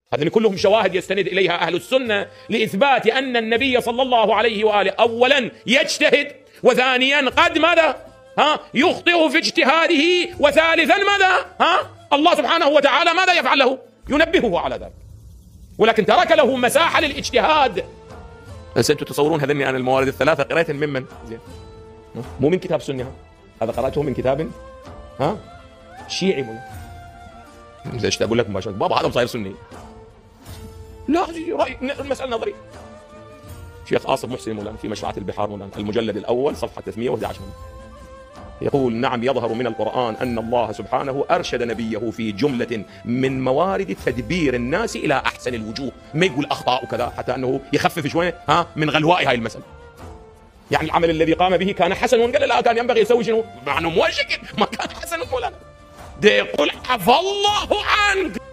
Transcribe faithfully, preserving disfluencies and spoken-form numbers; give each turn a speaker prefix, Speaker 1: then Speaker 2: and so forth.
Speaker 1: هذين كلهم شواهد يستند إليها أهل السنة لإثبات أن النبي صلى الله عليه وآله أولا يجتهد، وثانيا قد ماذا ها يخطئ في اجتهاده، وثالثا ماذا ها الله سبحانه وتعالى ماذا يفعل له؟ ينبهه على ذلك، ولكن ترك له مساحة للاجتهاد. بس أنتم تتصورون هذني أنا الموارد الثلاثة قرأتهم ممن؟ زين مو من كتاب سنة، هذا قرأته من كتاب ها شيعي مو ايش اقول لك مباشرة بابا هذا صاير سني. لا رأي المسألة نظري. شيخ آصف محسن مولانا في مشرعة البحار مولانا المجلد الأول صفحة ثلاثمئة وأحد عشر يقول: نعم يظهر من القرآن أن الله سبحانه أرشد نبيه في جملة من موارد تدبير الناس إلى أحسن الوجوه، ما يقول أخطاء وكذا، حتى أنه يخفف شوية ها من غلواء هاي المسألة. يعني العمل الذي قام به كان حسن، وقال لا كان ينبغي يسوي شنو؟ مع أنه مو شكل ما كان حسن مولانا، ده يقول عفى الله عنك.